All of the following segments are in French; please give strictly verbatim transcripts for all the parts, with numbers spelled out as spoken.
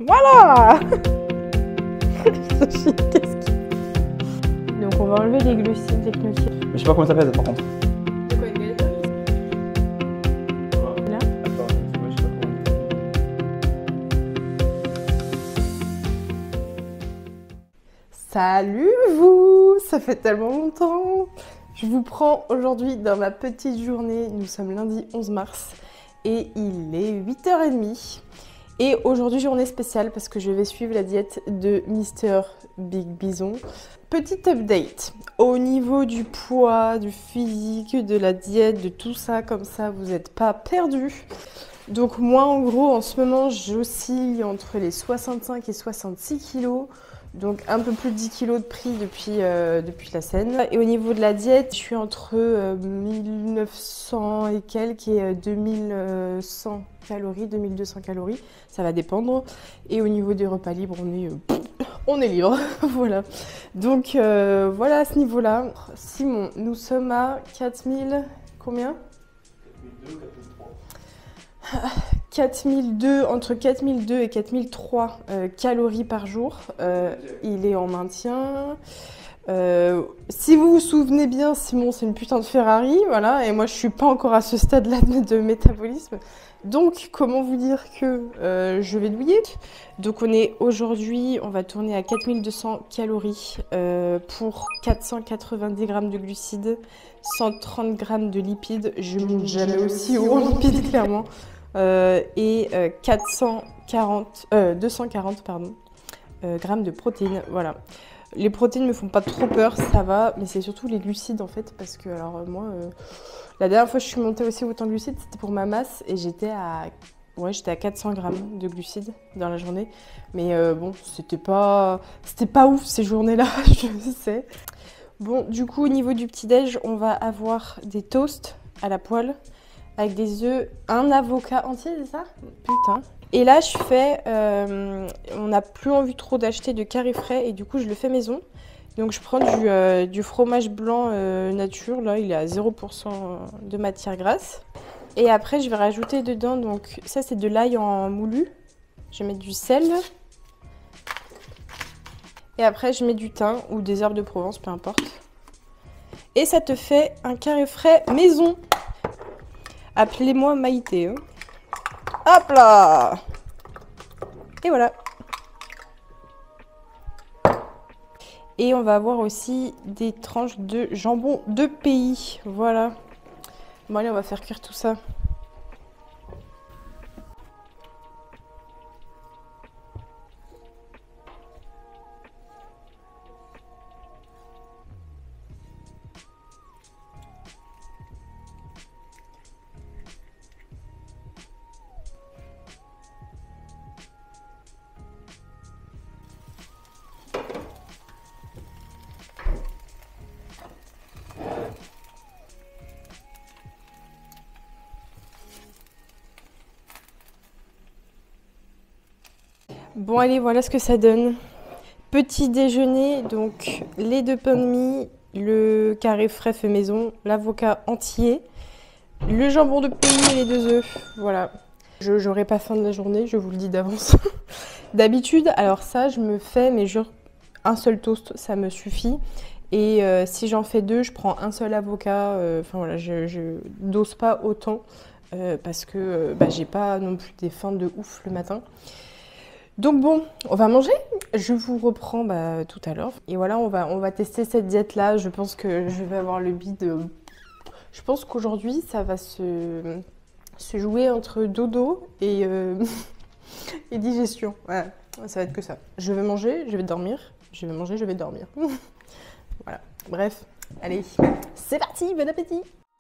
Voilà. Donc on va enlever les glucides, les glucides. Mais je sais pas comment ça pèse par contre. C'est quoi une galette? Là. Attends, ouais, je sais pas comment. Salut vous! Ça fait tellement longtemps! Je vous prends aujourd'hui dans ma petite journée. Nous sommes lundi onze mars et il est huit heures trente. Et aujourd'hui, journée spéciale parce que je vais suivre la diète de Mister Big Bison. Petite update au niveau du poids, du physique, de la diète, de tout ça, comme ça vous n'êtes pas perdus. Donc moi en gros en ce moment j'oscille entre les soixante-cinq et soixante-six kilos. Donc un peu plus de dix kilos de pris depuis, euh, depuis la scène. Et au niveau de la diète, je suis entre euh, mille neuf cents et quelques et euh, deux mille cent calories, deux mille deux cents calories. Ça va dépendre. Et au niveau des repas libres, on est, euh, on est libre. Voilà. Donc euh, voilà à ce niveau-là. Simon, nous sommes à quatre mille... Combien ? quatre mille deux, entre quatre mille deux et quatre mille trois euh, calories par jour. Euh, il est en maintien. Euh, si vous vous souvenez bien, Simon, c'est une putain de Ferrari, voilà. Et moi, je suis pas encore à ce stade-là de, de métabolisme. Donc, comment vous dire que euh, je vais douiller. Donc, on est aujourd'hui, on va tourner à quatre mille deux cents calories euh, pour quatre cent quatre-vingt-dix grammes de glucides, cent trente grammes de lipides. Je monte jamais aussi haut en lipides, clairement. Euh, et euh, quatre cent quarante, euh, deux cent quarante pardon, euh, grammes de protéines. Voilà. Les protéines me font pas trop peur, ça va, mais c'est surtout les glucides en fait, parce que alors euh, moi, euh, la dernière fois que je suis montée aussi autant de glucides, c'était pour ma masse et j'étais à, ouais, j'étais à quatre cents grammes de glucides dans la journée. Mais euh, bon, c'était pas, c'était pas ouf ces journées-là, je sais. Bon, du coup, au niveau du petit-déj, on va avoir des toasts à la poêle. Avec des œufs, un avocat entier, c'est ça? Putain. Et là, je fais... Euh, on n'a plus envie trop d'acheter de carré frais et du coup, je le fais maison. Donc, je prends du, euh, du fromage blanc euh, nature. Là, il est à zéro pour cent de matière grasse. Et après, je vais rajouter dedans, donc ça, c'est de l'ail en moulu. Je vais mettre du sel. Et après, je mets du thym ou des herbes de Provence, peu importe. Et ça te fait un carré frais maison. Appelez-moi Maïté. Hein. Hop là! Et voilà. Et on va avoir aussi des tranches de jambon de pays. Voilà. Bon allez, on va faire cuire tout ça. Bon allez, voilà ce que ça donne. Petit déjeuner, donc les deux pains de mie, le carré frais fait maison, l'avocat entier, le jambon de pays et les deux œufs. Voilà. Je n'aurai pas faim de la journée, je vous le dis d'avance. D'habitude, alors ça, je me fais, mais genre un seul toast, ça me suffit. Et euh, si j'en fais deux, je prends un seul avocat. Euh, enfin voilà, je, je dose pas autant euh, parce que euh, bah, j'ai pas non plus des faims de ouf le matin. Donc bon, on va manger. Je vous reprends bah, tout à l'heure. Et voilà, on va, on va tester cette diète-là. Je pense que je vais avoir le bide. Je pense qu'aujourd'hui, ça va se, se jouer entre dodo et, euh, et digestion. Ouais, ça va être que ça. Je vais manger, je vais dormir. Je vais manger, je vais dormir. Voilà. Bref, allez, c'est parti, bon appétit!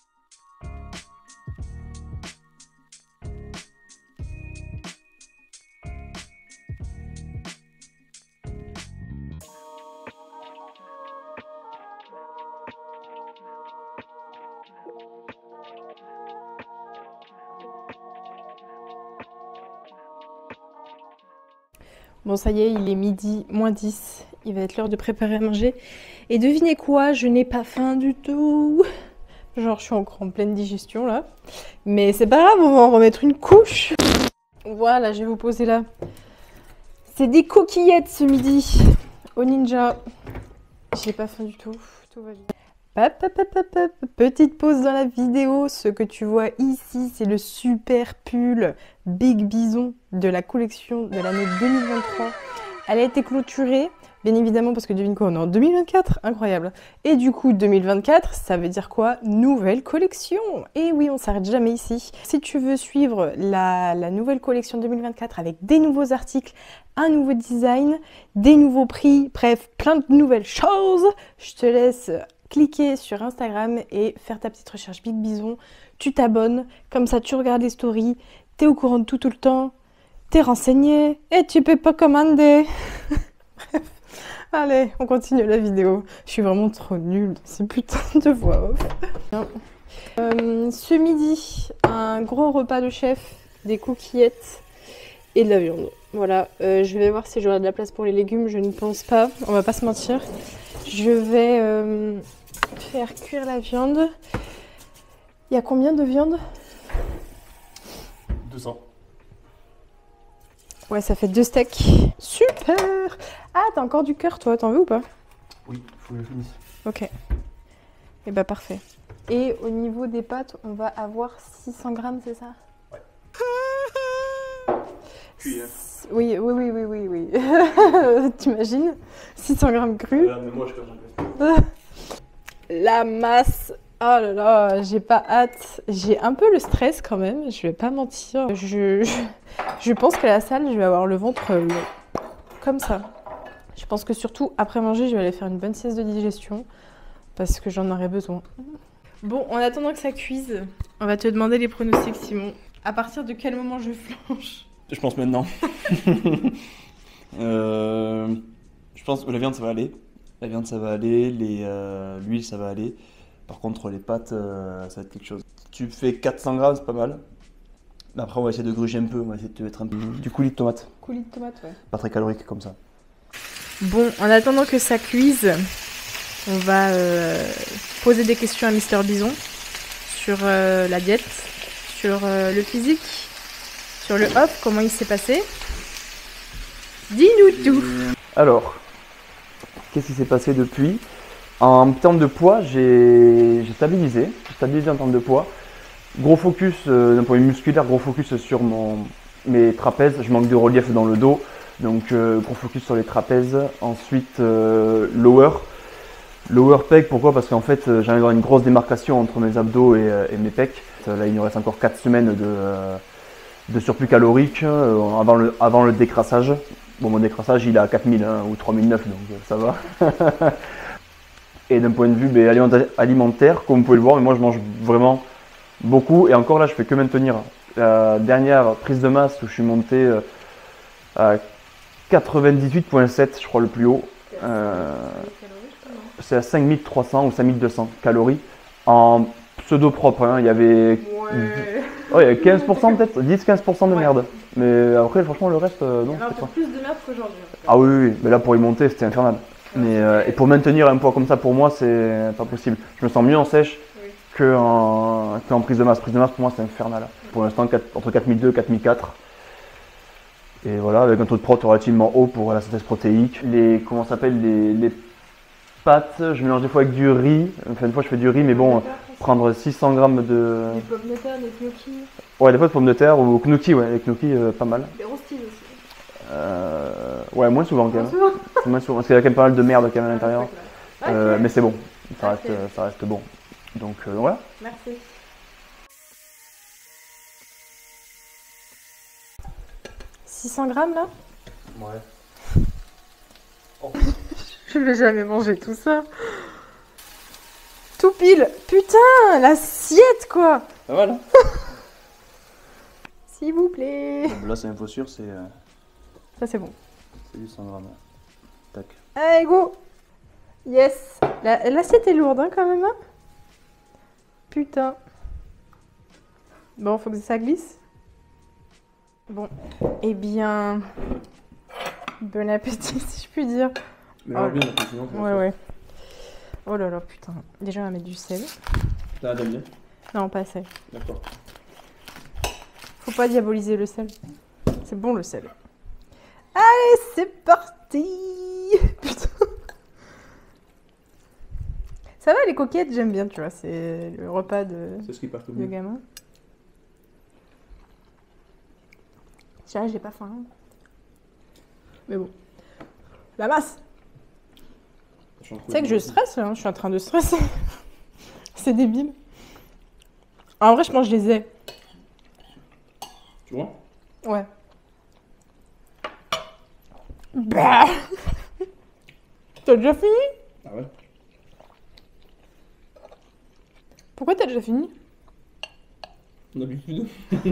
Bon, ça y est, il est midi moins dix. Il va être l'heure de préparer à manger. Et devinez quoi, je n'ai pas faim du tout. Genre, je suis encore en pleine digestion, là. Mais c'est pas grave, on va en remettre une couche. Voilà, je vais vous poser là C'est des coquillettes ce midi au Ninja. J'ai pas faim du tout, tout va bien. Hop, hop, hop, hop, hop. Petite pause dans la vidéo. Ce que tu vois ici, c'est le super pull Big Bison de la collection de l'année deux mille vingt-trois. Elle a été clôturée, bien évidemment, parce que devine quoi, on est en deux mille vingt-quatre, incroyable. Et du coup, deux mille vingt-quatre, ça veut dire quoi? Nouvelle collection. Et oui, on s'arrête jamais ici. Si tu veux suivre la, la nouvelle collection deux mille vingt-quatre avec des nouveaux articles, un nouveau design, des nouveaux prix, bref, plein de nouvelles choses, je te laisse cliquer sur Instagram et faire ta petite recherche Big Bison. Tu t'abonnes, comme ça tu regardes les stories, t'es au courant de tout tout le temps, t'es renseigné et tu peux pas commander. Bref, allez, on continue la vidéo. Je suis vraiment trop nulle dans ces putains de voix off. Euh, ce midi, un gros repas de chef, des coquillettes et de la viande. Voilà, euh, je vais voir si j'aurai de la place pour les légumes, je ne pense pas, on va pas se mentir. Je vais euh, faire cuire la viande. Il y a combien de viande? deux cents. Ouais, ça fait deux steaks. Super! Ah, t'as encore du cœur, toi, t'en veux ou pas? Oui, il faut que je finisse. Ok. Et bah parfait. Et au niveau des pâtes, on va avoir six cents grammes, c'est ça? Ouais. Cuit, hein. Oui, oui, oui, oui, oui, oui. T'imagines? six cents grammes crus. Euh, mais moi, je peux La masse. Oh là là, j'ai pas hâte. J'ai un peu le stress quand même, je vais pas mentir. Je, je, je pense que la salle, je vais avoir le ventre long. Comme ça. Je pense que surtout, après manger, je vais aller faire une bonne sieste de digestion. Parce que j'en aurai besoin. Bon, en attendant que ça cuise, on va te demander les pronostics, Simon. À partir de quel moment je flanche? Je pense maintenant. euh, je pense que la viande, ça va aller. La viande, ça va aller. Les, euh, l'huile, ça va aller. Par contre, les pâtes, euh, ça va être quelque chose. Tu fais quatre cents grammes, c'est pas mal. Mais après, on va essayer de gruger un peu. On va essayer de te mettre un peu du coulis de tomate. Coulis de tomate, ouais. Pas très calorique comme ça. Bon, en attendant que ça cuise, on va euh, poser des questions à Mister Bison sur euh, la diète, sur euh, le physique, sur le hop, comment il s'est passé. Dis-nous tout. Alors, qu'est-ce qui s'est passé depuis? En termes de poids, j'ai j'ai stabilisé. J'ai stabilisé en termes de poids. Gros focus, euh, d'un point de vue musculaire, gros focus sur mon, mes trapèzes. Je manque de relief dans le dos. Donc, euh, gros focus sur les trapèzes. Ensuite, euh, lower. Lower pec, pourquoi? Parce qu'en fait, euh, j'ai envie d'avoir une grosse démarcation entre mes abdos et, euh, et mes pecs. Là, il nous reste encore quatre semaines de, euh, de surplus calorique euh, avant, le, avant le décrassage. Bon, mon décrassage, il est à quatre mille hein, ou trois mille neuf, donc euh, ça va. Et d'un point de vue ben, alimentaire, comme vous pouvez le voir, mais moi je mange vraiment beaucoup. Et encore là, je fais que maintenir. La dernière prise de masse où je suis monté euh, à quatre-vingt-dix-huit virgule sept, je crois le plus haut. Euh, c'est à cinq mille trois cents ou cinq mille deux cents calories en pseudo propre. Hein. Il y avait, Ouais. oh, il y avait quinze pour cent peut-être, dix à quinze pour cent de Ouais. merde. Mais après, franchement, le reste, euh, non. Il y a un c'est peu pas. plus de merde qu'aujourd'hui. En fait. Ah oui, oui, oui, mais là pour y monter, c'était infernal. Mais, euh, et pour maintenir un poids comme ça, pour moi, c'est pas possible. Je me sens mieux en sèche Oui. qu'en qu'en prise de masse. Prise de masse, pour moi, c'est infernal. Pour l'instant, entre quatre mille deux et quatre mille quatre. Et voilà, avec un taux de prot relativement haut pour la synthèse protéique. Les, comment ça s'appelle, les, les pâtes, je mélange des fois avec du riz. Enfin, une fois, je fais du riz, mais bon, prendre six cents grammes de... Les pommes de terre, les gnocchis, Ouais, des fois de pommes de terre ou gnocchi, ouais, les gnocchi, euh, pas mal. les rostis aussi. Euh, ouais, moins souvent quand même. Souvent. C'est moins souvent, parce qu'il y a quand même pas mal de merde quand même à l'intérieur. Ok. Euh, mais c'est bon, ça reste, Ok. ça reste bon. Donc euh, voilà. Merci. six cents grammes là? Ouais. Je vais jamais manger tout ça. Tout pile. Putain, l'assiette quoi. Pas mal. S'il vous plaît. Là, c'est info sûr, c'est euh, Ça c'est bon. huit cents grammes. Tac. Allez go. Yes. La- L'assiette est lourde hein, quand même. Hein, putain. Bon, faut que ça glisse. Bon. Eh bien... Bon appétit si je puis dire. Mais Oh, bien, sinon, Ouais, ouais. Oh là là, putain. Déjà, on va mettre du sel. T'as bien. Non, pas assez. D'accord. Faut pas diaboliser le sel. C'est bon le sel. Allez, c'est parti. Putain. Ça va, les coquillettes, j'aime bien, tu vois. C'est le repas de, C'est ce qui part tout de bien. gamin. Tiens, j'ai pas faim. Mais bon. La masse. Tu sais que je stresse, là. Hein. Je suis en train de stresser. C'est débile. En vrai, je pense que je les ai. Tu vois? Ouais. Bah. T'as déjà fini? Ah ouais? Pourquoi t'as déjà fini? D'habitude.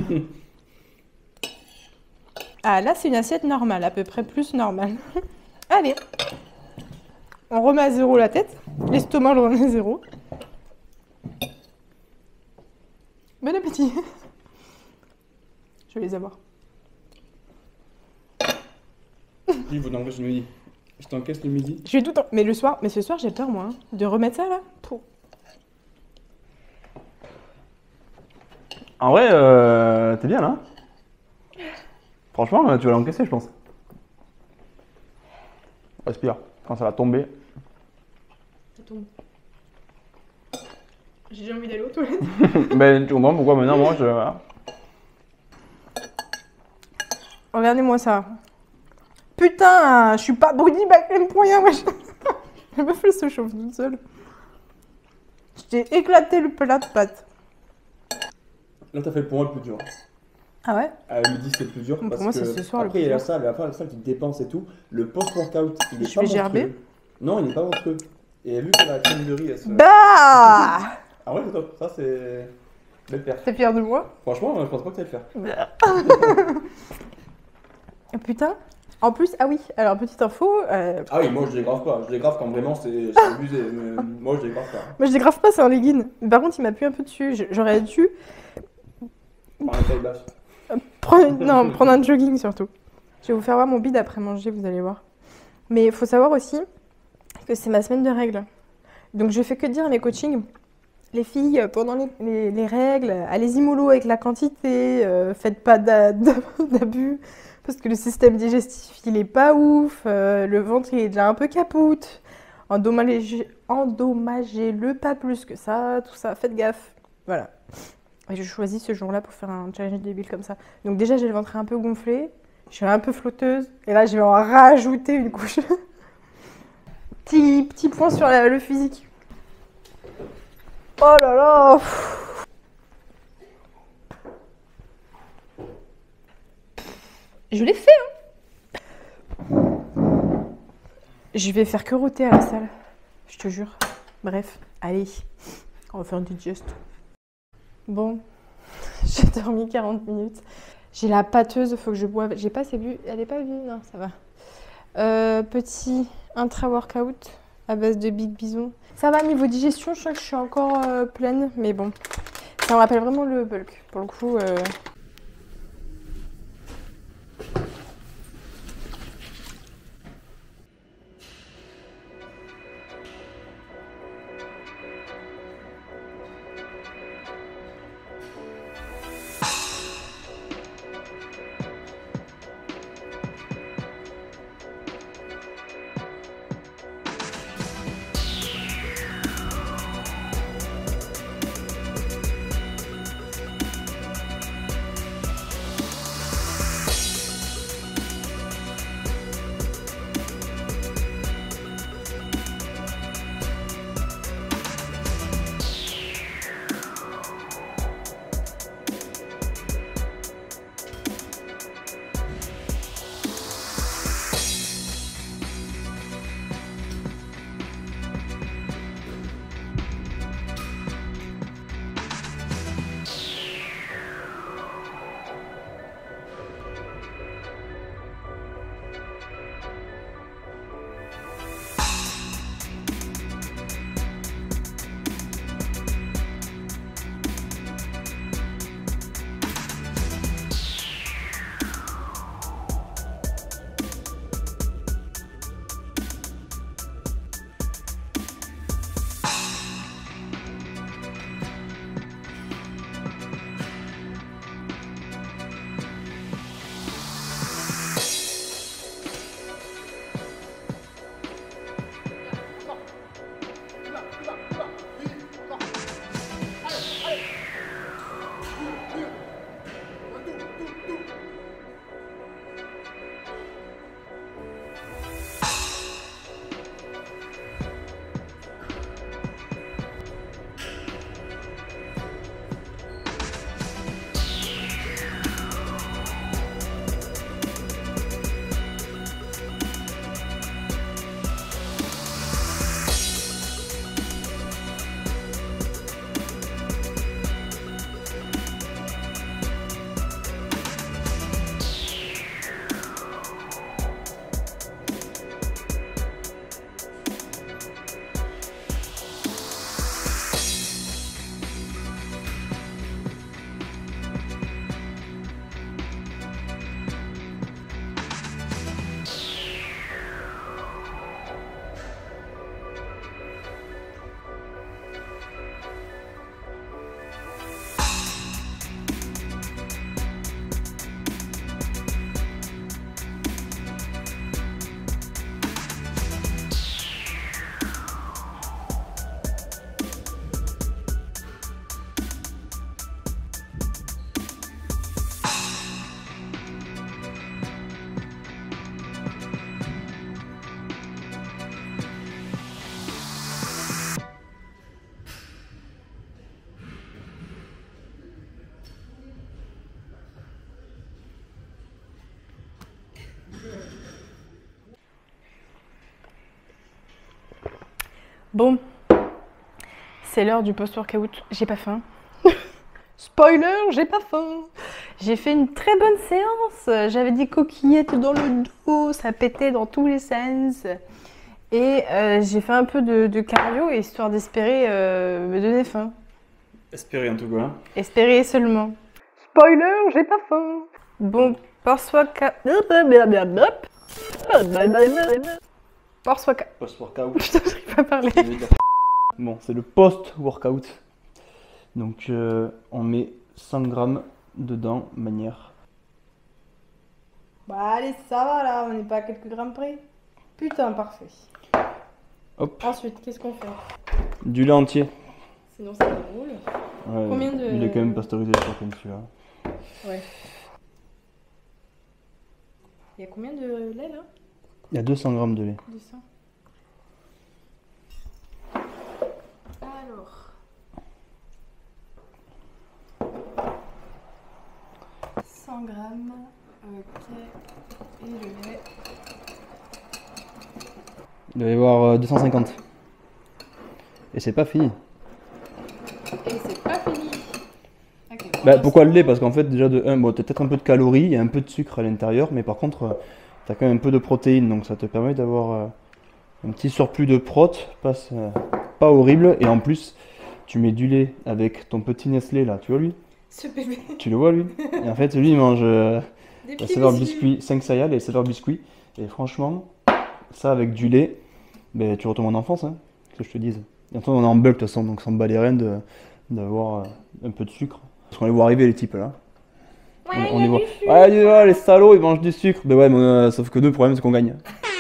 Ah, là, c'est une assiette normale, à peu près plus normale. Allez. On remet à zéro la tête. L'estomac, on le remet à zéro. Bon appétit. Je vais les avoir. Il faut t'encaisser le midi. Je t'encaisse le midi. Je vais tout en... Mais le soir, mais ce soir, j'ai peur, moi, hein, de remettre ça, là. Pour... En vrai, euh, t'es bien là. Franchement, tu vas l'encaisser, je pense. Respire. Quand ça va tomber. Ça tombe. J'ai déjà envie d'aller aux toilettes. Ben, tu comprends pourquoi maintenant, moi, je. Voilà. Regardez-moi ça. Putain, je suis pas body back pour rien, wesh. La meuf, elle se chauffe toute seule. Je t'ai éclaté le plat de pâtes. Là, t'as fait pour moi le plus dur. Ah ouais? À midi, c'est le plus dur. Pour Parce moi, que c'est ce soir le après, plus il y a la dur. salle, la fin, la salle, tu te dépenses et tout. Le post-workout, il est Je pas vais monstrueux. gerber. Non, il n'est pas monstrueux. Et vu que la crème de riz, elle se. Bah! Ah ouais, c'est top. Ça, c'est. Belle perte. T'es fière de moi? Franchement, je pense pas que ça va le faire. Putain. En plus, ah oui, alors petite info. Euh... Ah oui, moi je dégrave pas. Je dégrave quand vraiment c'est c'est abusé. Mais moi je dégrave pas. Moi, je dégrave pas, c'est un legging. Par contre, il m'a plu un peu dessus. Je- J'aurais dû Par la taille basse. prendre, non, prendre un jogging surtout. Je vais vous faire voir mon bide après manger, vous allez voir. Mais il faut savoir aussi que c'est ma semaine de règles. Donc, je fais que dire à mes coachings, les filles, pendant les, les- les règles, allez-y mollo avec la quantité, euh, faites pas d'a- d'abus, parce que le système digestif, il est pas ouf, euh, le ventre, il est déjà un peu capoute, endommagez- endommagez-le pas plus que ça, tout ça, faites gaffe. Voilà. Et je choisis ce jour-là pour faire un challenge débile comme ça. Donc déjà, j'ai le ventre un peu gonflé, je suis un peu flotteuse, et là, je vais en rajouter une couche. petit, petit point sur la- le physique. Oh là là! Je l'ai fait, hein! Je vais faire que rôter à la salle. Je te jure. Bref, allez. On va faire un digest. Bon. J'ai dormi quarante minutes. J'ai la pâteuse, faut que je boive. J'ai pas assez bu. Elle est pas vue? Non, ça va. Euh, petit intra-workout à base de Big Bison. Ça va, niveau digestion, je sens que je suis encore euh, pleine, mais bon. Ça me rappelle vraiment le bulk. Pour le coup, euh... Bon, c'est l'heure du post-workout. J'ai pas faim. Spoiler, j'ai pas faim. J'ai fait une très bonne séance. J'avais des coquillettes dans le dos, ça pétait dans tous les sens. Et euh, j'ai fait un peu de, de cardio, histoire d'espérer euh, me donner faim. Espérer en tout cas. Espérer seulement. Spoiler, j'ai pas faim. Bon, post-workout. Post-workout. Post-workout. Putain, j'arrive pas à parler. Bon, c'est le post-workout. Donc, euh, on met cent grammes dedans, manière. Bah allez, ça va là, on n'est pas à quelques grammes près. Putain, parfait. Hop. Ensuite, qu'est-ce qu'on fait? Du lait entier. Sinon ça déroule. Ouais, Combien de... Il est quand même pasteurisé, je crois, comme celui-là. Ouais. Il y a combien de lait là? Il y a deux cents grammes de lait. deux cents. Alors. cent grammes. Ok. Et le lait. Il doit y avoir deux cent cinquante. Et c'est pas fini. Et c'est pas fini. Okay, bon, Bah, pourquoi le lait? Parce qu'en fait, déjà, de un, bon, t'as peut-être un peu de calories, il y a un peu de sucre à l'intérieur, mais par contre, euh, t'as quand même un peu de protéines, donc ça te permet d'avoir euh, un petit surplus de prot, pas, euh, pas horrible, et en plus, tu mets du lait avec ton petit Nestlé là, tu vois lui? Ce bébé. Tu le vois lui? Et en fait, lui, il mange euh, Des la petits saveur biscuits. biscuit, cinq céréales et saveur biscuit, et franchement, ça avec du lait, ben, tu retournes en enfance, hein, que je te dise. Bientôt, on est en bulk de toute façon, donc ça me bat les reins de- d'avoir euh, un peu de sucre. Parce qu'on les voit arriver les types là. Ouais, on, on y a les voit. du sucre. Ouais, dis donc, les salauds, ils mangent du sucre. Mais ouais, mais, euh, sauf que nous, le problème, c'est qu'on gagne.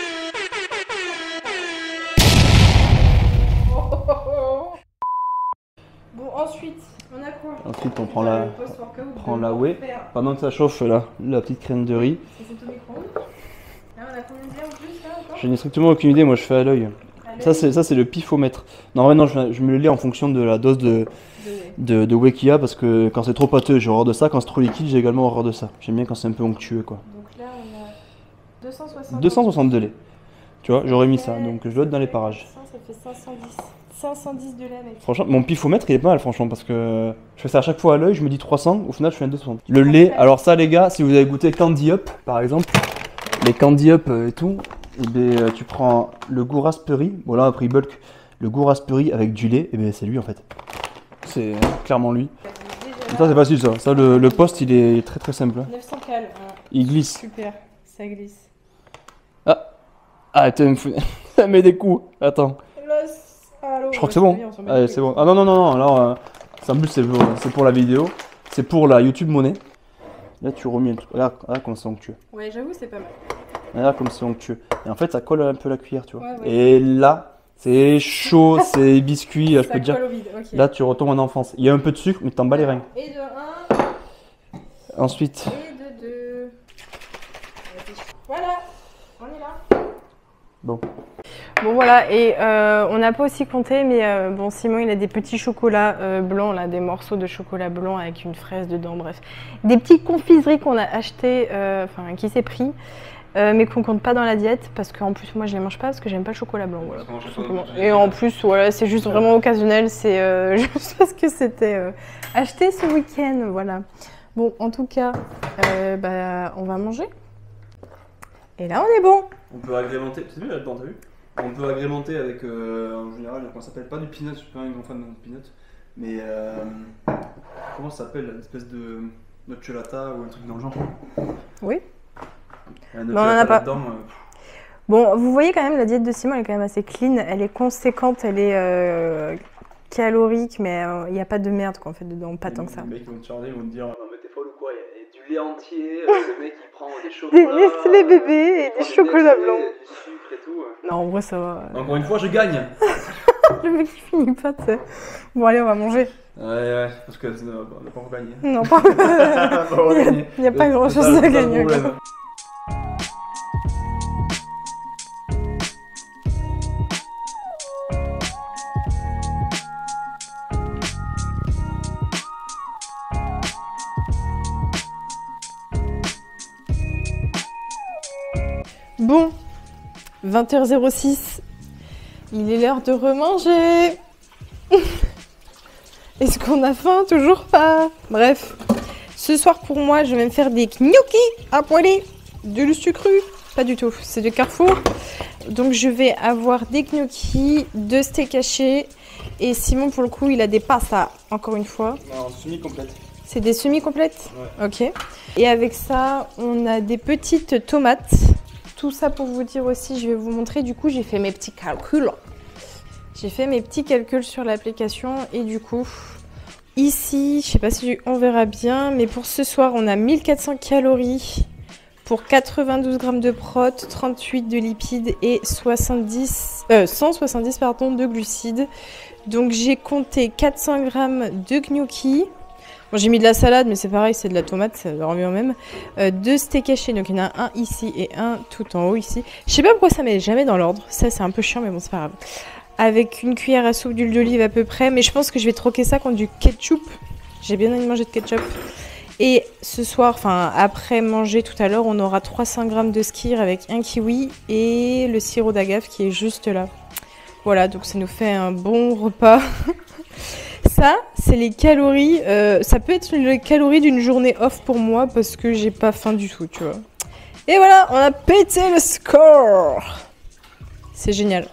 Bon, ensuite, on a quoi? Ensuite, on prend Putain, la, le post-workout prend de la whey. l'enfer. Pendant que ça chauffe, là, la petite crème de riz. Ça, c'est au micro-ondes. Là, on a combien de lait en plus là encore? Je n'ai strictement aucune idée, moi je fais à l'œil. À Ça, l'œil c'est ça, c'est le pifomètre. Non, ouais, non, je, je mets le lait en fonction de la dose de, de whey. de, de whey qu'il y a, parce que quand c'est trop pâteux, j'ai horreur de ça. Quand c'est trop liquide, j'ai également horreur de ça. J'aime bien quand c'est un peu onctueux, quoi. Donc là, on a deux cent soixante. deux cent soixante de lait. Tu vois, j'aurais mis ça, donc je dois être dans les parages. Ça, ça fait cinq cent dix. cinq cent dix de lait, mec. Franchement, mon pifomètre il est pas mal, franchement, parce que je fais ça à chaque fois à l'œil, je me dis trois cents, au final je fais un deux cent soixante. Le lait, alors ça les gars, si vous avez goûté Candy Up par exemple, les Candy Up euh, et tout, et ben, euh, tu prends le goût raspberry, bon là on a pris bulk, le goût raspberry avec du lait, et ben c'est lui en fait. C'est clairement lui. Déjà Ça c'est facile ça, ça le, le poste il est très très simple. neuf cents cales. Hein. Il glisse. Super, ça glisse. Ah, ah attends, il me fout- ça met des coups, attends. Je crois que c'est bon. Allez, c'est bon. Ah non, non, non, non, alors, euh, ça en plus c'est pour, c'est pour la vidéo, c'est pour la YouTube monnaie. Là, tu remets un truc. Regarde, regarde comme c'est onctueux. Ouais, j'avoue, c'est pas mal. Regarde comme c'est onctueux. Et en fait, ça colle un peu la cuillère, tu vois. Ouais, ouais. Et là, c'est chaud, c'est biscuit, je Ça peux te dire. colle au vide, ok. Là, tu retombes en enfance. Il y a un peu de sucre, mais t'en bats les reins. Et de un, Ensuite, et de deux. Voilà, on est là. bon. Bon voilà, et euh, on n'a pas aussi compté, mais euh, bon, Simon il a des petits chocolats euh, blancs, là, des morceaux de chocolat blanc avec une fraise dedans, bref. Des petites confiseries qu'on a achetées, euh, enfin qui s'est pris, euh, mais qu'on compte pas dans la diète, parce qu'en plus moi je les mange pas, parce que j'aime pas le chocolat blanc, voilà, tout simplement. Et en plus, voilà, c'est juste vraiment occasionnel, c'est euh, juste parce que c'était euh, acheté ce week-end, voilà. Bon, en tout cas, euh, bah, on va manger. Et là on est bon. On peut agrémenter, c'est mieux là-dedans, t'as vu? On peut agrémenter avec, euh, en général, comment ça s'appelle, pas du peanut, je suis pas un grand fan de peanut, mais euh, comment ça s'appelle, une espèce de nocciolata ou un truc dans le genre. Oui. Un Mais on en a pas. là-dedans, euh, Bon, vous voyez quand même, la diète de Simon elle est quand même assez clean, elle est conséquente, elle est euh, calorique, mais il n'y a pas de merde quoi, en fait dedans, pas tant que ça. Les mecs vont te charger, ils vont te dire non mais t'es folle ou quoi, il y a du lait entier, euh, le mec il prend des Des chocolats, Nestlé bébés et il des prend chocolats Nestlé, blancs. du sucre et tout. euh. Non, en vrai ça va. Encore une fois, je gagne. Le mec il finit pas, tu sais. Bon allez, on va manger. Ouais, ouais, parce que c'est- on n'a pas encore gagné. Non, pas. On va gagner. Il n'y a pas C'est grand ça- chose c'est à ça le gagner. problème. Bon, vingt heures zéro six. Il est l'heure de remanger. Est-ce qu'on a faim? Toujours pas. Bref. Ce soir pour moi, je vais me faire des gnocchis à poêler. De l'ostu cru. Pas du tout, c'est de Carrefour. Donc je vais avoir des gnocchis, deux steaks hachés. Et Simon pour le coup, il a des pastas, encore une fois. Non, semi-complète. C'est des semi-complètes? Ouais. Ok. Et avec ça, on a des petites tomates. Tout ça pour vous dire aussi, je vais vous montrer. Du coup, j'ai fait mes petits calculs. J'ai fait mes petits calculs sur l'application. Et du coup, ici, je sais pas si on verra bien, mais pour ce soir, on a mille quatre cents calories pour quatre-vingt-douze grammes de prot, trente-huit de lipides et soixante-dix, euh, cent soixante-dix pardon, de glucides. Donc j'ai compté quatre cents grammes de gnocchi. Bon, j'ai mis de la salade, mais c'est pareil, c'est de la tomate, ça revient au même. Euh, deux steaks hachés, donc il y en a un ici et un tout en haut ici. Je sais pas pourquoi ça met jamais dans l'ordre, ça c'est un peu chiant, mais bon, c'est pas grave. Avec une cuillère à soupe d'huile d'olive à peu près, mais je pense que je vais troquer ça contre du ketchup. J'ai bien envie de manger de ketchup. Et ce soir, enfin après manger tout à l'heure, on aura trois cents grammes de skyr avec un kiwi et le sirop d'agave qui est juste là. Voilà, donc ça nous fait un bon repas. Ça, c'est les calories. Euh, ça peut être les calories d'une journée off pour moi parce que j'ai pas faim du tout, tu vois. Et voilà, on a pété le score. C'est génial.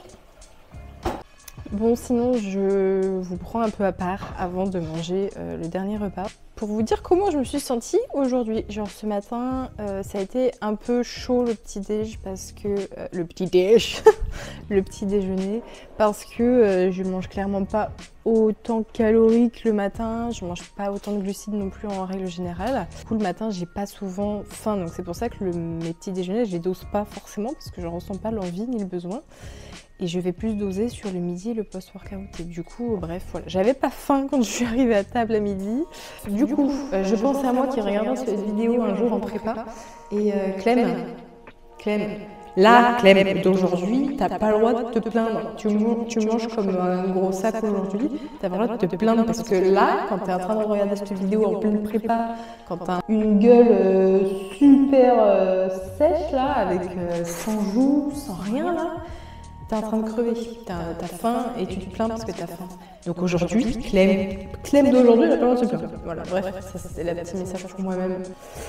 Bon, sinon, je vous prends un peu à part avant de manger euh, le dernier repas. Pour vous dire comment je me suis sentie aujourd'hui. Genre ce matin, euh, ça a été un peu chaud le petit déj parce que... Euh, le petit déj le petit déjeuner. Parce que euh, je mange clairement pas autant calorique le matin. Je mange pas autant de glucides non plus en règle générale. Du coup, le matin, j'ai pas souvent faim. Donc c'est pour ça que le, mes petits déjeuners, je les dose pas forcément parce que je ressens pas l'envie ni le besoin. Et je vais plus doser sur le midi et le post-workout. Et du coup, bref, voilà. J'avais pas faim quand je suis arrivée à table à midi. Du, du coup, euh, je, je pense à moi qui regardant cette vidéo un jour en prépa. Et euh, Clem, Clem, là, Clem, d'aujourd'hui, t'as pas le droit de te plaindre. Tu, tu manges comme un gros sac aujourd'hui. T'as pas le droit de te plaindre parce que là, quand t'es en train de regarder cette vidéo en pleine prépa, quand t'as une gueule euh, super euh, sèche là, avec euh, sans joues, sans rien là, t'es en train de crever, t'as t'as faim et tu te plains parce que t'as faim. Donc aujourd'hui, Clem, Clem d'aujourd'hui, elle a pas le droit de se plaindre. Voilà, bref, ça c'est le petit message pour moi-même.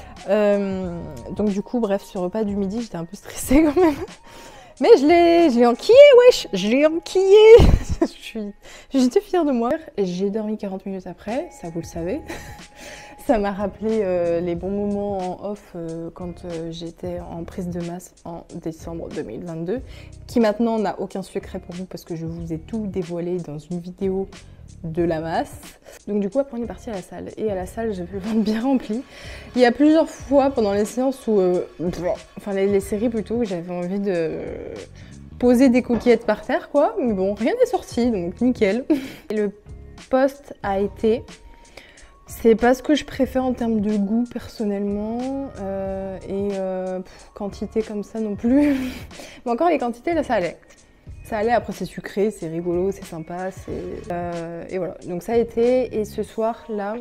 Euh, donc du coup, bref, ce repas du midi, j'étais un peu stressée quand même. Mais je l'ai, je l'ai enquillé, wesh, je l'ai enquillé. je suis, j'étais fière de moi. J'ai dormi quarante minutes après, ça vous le savez. Ça m'a rappelé euh, les bons moments en off euh, quand euh, j'étais en prise de masse en décembre deux mille vingt-deux, qui maintenant n'a aucun secret pour vous parce que je vous ai tout dévoilé dans une vidéo de la masse. Donc du coup, après on est parti à la salle. Et à la salle, j'ai vu le ventre bien rempli. Il y a plusieurs fois pendant les séances où... Euh, enfin, les, les séries plutôt, où j'avais envie de poser des coquillettes par terre, quoi. Mais bon, rien n'est sorti, donc nickel. Et le post a été... C'est pas ce que je préfère en termes de goût personnellement euh, et euh, pff, quantité comme ça non plus. Mais encore les quantités là ça allait. Ça allait, après c'est sucré, c'est rigolo, c'est sympa, c'est... Euh, et voilà, donc ça a été, et ce soir là,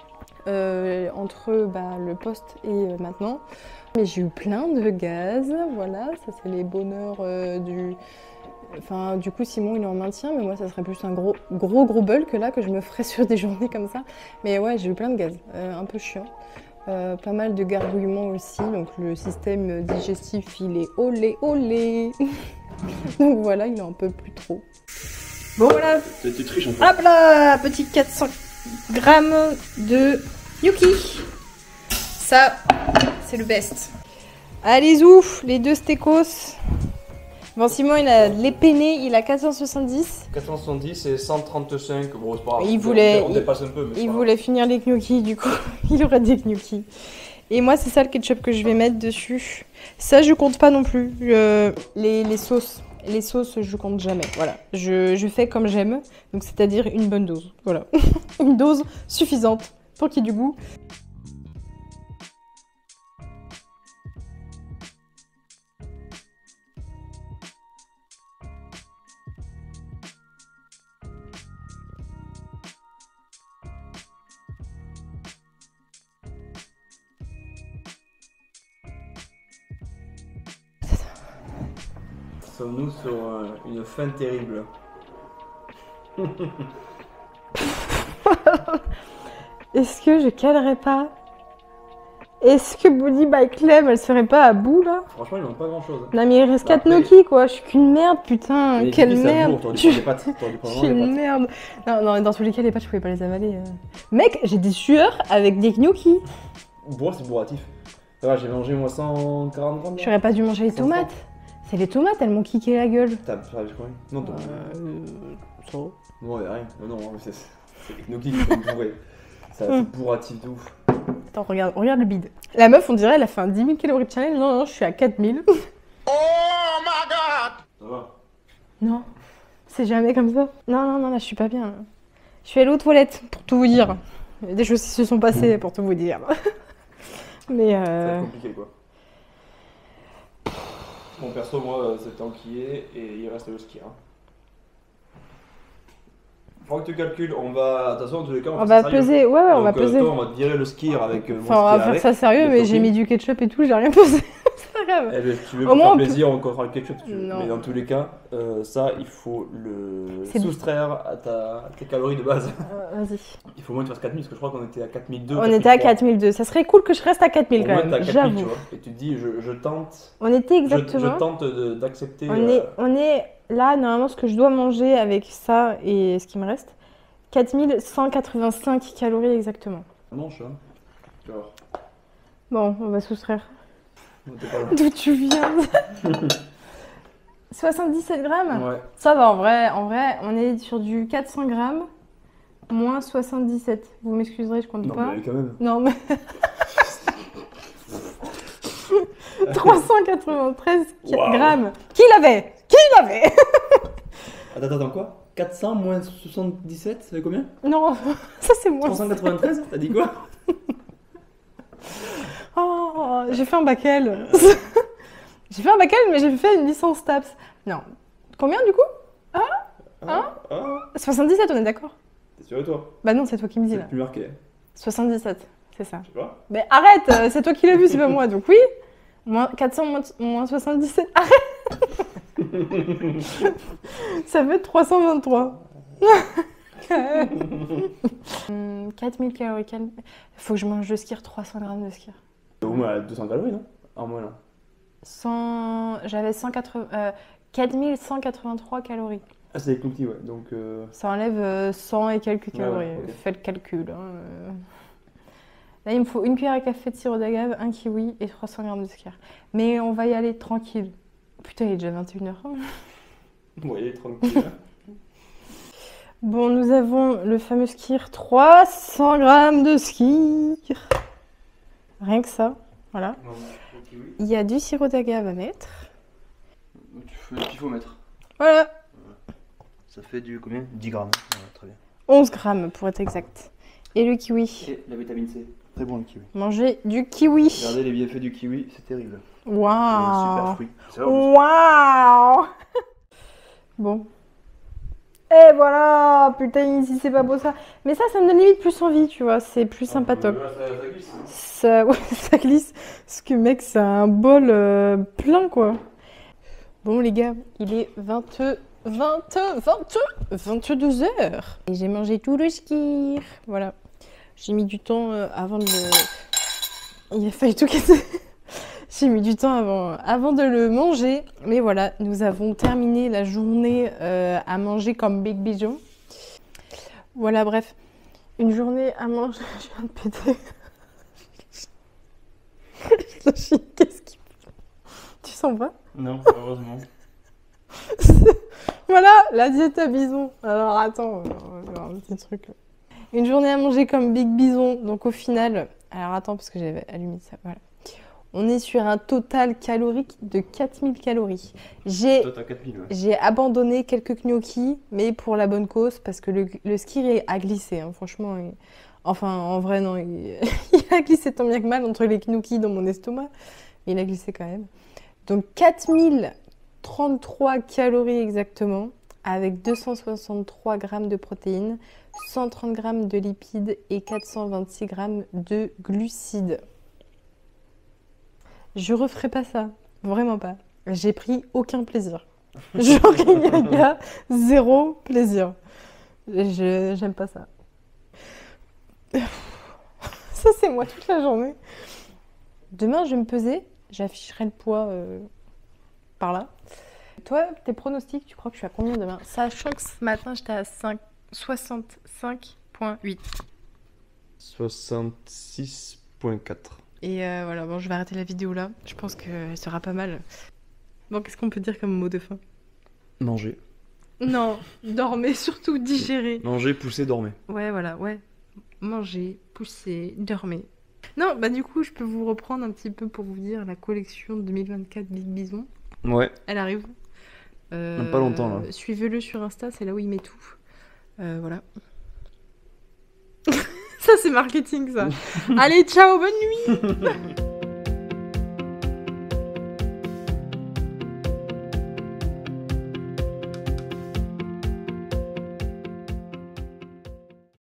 euh, entre bah, le post et euh, maintenant, mais j'ai eu plein de gaz, voilà, ça c'est les bonheurs euh, du... Enfin, du coup, Simon, il est en maintien, mais moi, ça serait plus un gros, gros, gros bulk là que je me ferais sur des journées comme ça. Mais ouais, j'ai eu plein de gaz, euh, un peu chiant. Euh, pas mal de gargouillements aussi, donc le système digestif, il est olé, olé. Donc voilà, il en peut plus trop. Bon, voilà. Tu triches un peu. Hop là, petit quatre cents grammes de gnocchi. Ça, c'est le best. Allez, ouf, les deux steakos. Bon, Simon, il a les peinés, il a quatre cent soixante-dix. quatre cent soixante-dix et cent trente-cinq, bon, c'est pas grave. Il voulait, on dépasse un peu, mais il voulait finir les gnocchis, du coup, il aurait des gnocchis. Et moi, c'est ça le ketchup que je vais mettre dessus. Ça, je compte pas non plus. Euh, les, les sauces, les sauces, je compte jamais. Voilà, je, je fais comme j'aime, donc c'est-à-dire une bonne dose. Voilà, une dose suffisante pour qu'il y ait du goût. Sommes-nous sur euh, une fin terrible? Est-ce que je calerais pas? Est-ce que Body by Clem, elle serait pas à bout là? Franchement, ils n'ont pas grand chose. Non mais il reste quatre Après- Noki quoi, je suis qu'une merde putain, Mais quelle dis, ça merde! bourre, t'aurais dû Tu- prendre des pâtes, t'aurais dû Je prendre suis vraiment des une pâtes. merde! Non, non, dans tous les cas, les pâtes, je pouvais pas les avaler. euh. Mec, j'ai des sueurs avec des gnocchis. Bourre, c'est bourratif. Ça va, j'ai mangé moi cent quarante grammes. là. J'aurais pas dû manger les cent tomates. C'est les tomates, elles m'ont kické la gueule. T'as t'as vu combien? Non, t'as Euh, ça. Non, y'a rien. Non, non, c'est c'est les gnocchis qui sont bourrés. Ça, c'est bourratif de ouf. Attends, regarde, regarde le bide. La meuf, on dirait, elle a fait un dix mille calories de challenge. Non, non, je suis à quatre mille. Ça va. Non, c'est jamais comme ça. Non, non, non, là, je suis pas bien. Je suis allée aux toilettes, pour tout vous dire. Il y a des choses qui se sont passées, pour tout vous dire. Mais Ça va euh... être compliqué quoi. Mon perso, moi, c'est enquillé et il reste le ski. Hein. Faut que tu calcules, on va. De toute façon, dans tous les cas, on, on fait va ça sérieux. peser. Ouais, ouais, on Donc, va euh, peser. toi, on va te virer le skier avec euh, mon Enfin, on va skier faire avec, ça sérieux, le mais j'ai topping. mis du ketchup et tout, j'ai rien pesé. C'est pas grave. Eh ben, si tu veux, Au pour moins, faire on peut- plaisir, on fera le ketchup si tu veux. Non. Mais dans tous les cas, euh, ça, il faut le C'est- soustraire à, ta, à tes calories de base. Euh, Vas-y. Il faut au moins que tu fasses quatre mille, parce que je crois qu'on était à quatre mille deux. On était à quatre mille deux. Ça serait cool que je reste à quatre mille Au quand moins, t'es à même, quatre mille, tu j'avoue. vois. Et tu te dis, je, je tente. On était Je, exactement. je tente de- d'accepter. On euh, est, on est là, normalement, ce que je dois manger avec ça et ce qui me reste, quatre mille cent quatre-vingt-cinq calories exactement. Manche, hein. Genre, Bon, on va soustraire. t'es pas là. D'où tu viens? soixante-dix-sept grammes? Ouais. Ça va, en vrai, en vrai, on est sur du quatre cents grammes, moins soixante-dix-sept. Vous m'excuserez, je compte Non, pas. mais quand même. Non, mais... trois cent quatre-vingt-treize Waouh. grammes. Qui l'avait? Qui l'avait? Attends, attends, quoi? quatre cents moins soixante-dix-sept, ça fait combien? Non, ça c'est moi. trois cent quatre-vingt-treize? T'as dit quoi? Oh, j'ai fait un bac L. J'ai fait un bac L, mais j'ai fait une licence T A P S. Non. Combien du coup? Hein? Ah, ah, soixante-dix-sept, on est d'accord? t'es sûr de toi? Bah non, c'est toi qui me dis C'est là. plus marqué. soixante-dix-sept, c'est ça. Je sais pas. Mais arrête, euh, c'est toi qui l'as vu, c'est pas moi. Donc oui, moins quatre cents moins, moins soixante-dix-sept. Arrête. Ça fait trois cent vingt-trois. Hum, quatre mille calories. Il faut que je mange de skir, trois cents grammes de skir. Au moins deux cents calories, non? En moins, non. cent... J'avais cent quatre-vingts, euh, quatre mille cent quatre-vingt-trois calories. Ah, c'est des cookies, ouais. Donc, euh... Ça enlève euh, cent et quelques Ouais, calories. ouais, ok. Faites le calcul. hein, euh. Là, il me faut une cuillère à café de sirop d'agave, un kiwi et trois cents grammes de skir. Mais on va y aller tranquille. Putain, il est déjà vingt et une heures. vous voyez, tranquille. hein. Bon, nous avons le fameux skir, trois cents grammes de skir. Rien que ça, voilà. Non, ok, oui. Il y a du sirop d'agave à mettre. Tu fais ce qu'il faut mettre. Voilà, Ça fait du combien? dix grammes. Ouais, très bien. onze grammes pour être exact. Et le kiwi. Et la vitamine C. Très bon le kiwi. Manger du kiwi. Regardez les bienfaits du kiwi, c'est terrible. C'est un Waouh. super fruit. C'est vrai, en plus. Waouh. Bon. Et voilà, putain, ici c'est pas beau ça. Mais ça, ça me donne limite plus envie, tu vois, c'est plus sympatoque. Ouais, ça- ça glisse. Ça, ouais, ça glisse. Parce que mec, c'est un bol euh, plein, quoi. Bon, les gars, il est vingt, vingt, vingt, vingt-deux heures. Et j'ai mangé tout le skir. Voilà. J'ai mis du temps euh, avant de le... Il a failli tout casser. J'ai mis du temps avant, avant de le manger. Mais voilà, nous avons terminé la journée euh, à manger comme Big Bijon. Voilà, bref. Une journée à manger... Je viens de péter. Qu'est-ce qui... Tu sens pas? Non, heureusement. Voilà, la diète à bison. Alors attends, on va faire un petit truc. Une journée à manger comme Big Bison. Donc au final, alors attends parce que j'avais allumé ça. Voilà. On est sur un total calorique de quatre mille calories. J'ai Toi, t'as quatre mille, ouais. j'ai abandonné quelques gnocchis, mais pour la bonne cause parce que le, le ski a glissé. Hein, franchement, il- enfin en vrai non, il, il a glissé tant bien que mal entre les gnocchis dans mon estomac. Mais il a glissé quand même. Donc quatre mille trente-trois calories exactement, avec deux cent soixante-trois grammes de protéines, cent trente grammes de lipides et quatre cent vingt-six grammes de glucides. Je referai pas ça, vraiment pas. J'ai pris aucun plaisir. Genre, il y a zéro plaisir. Je J'aime pas ça. Ça, c'est moi toute la journée. Demain, je vais me peser. J'afficherai le poids euh, par là. Toi, tes pronostics, tu crois que je suis à combien demain? Sachant que ce matin, j'étais à soixante-cinq virgule huit. soixante-six virgule quatre. Et euh, voilà, bon, je vais arrêter la vidéo là. Je pense qu'elle sera pas mal. Bon, qu'est-ce qu'on peut dire comme mot de fin? Manger. Non, dormez, surtout digérez. Manger, pousser, dormez. Ouais, voilà, ouais. Manger, pousser, dormez. Non, bah du coup, je peux vous reprendre un petit peu pour vous dire la collection deux mille vingt-quatre Big Bison. Ouais. Elle arrive. Euh, Même pas longtemps, là. Suivez-le sur Insta, c'est là où il met tout. Euh, voilà. Ça, c'est marketing, ça. Allez, ciao, bonne nuit.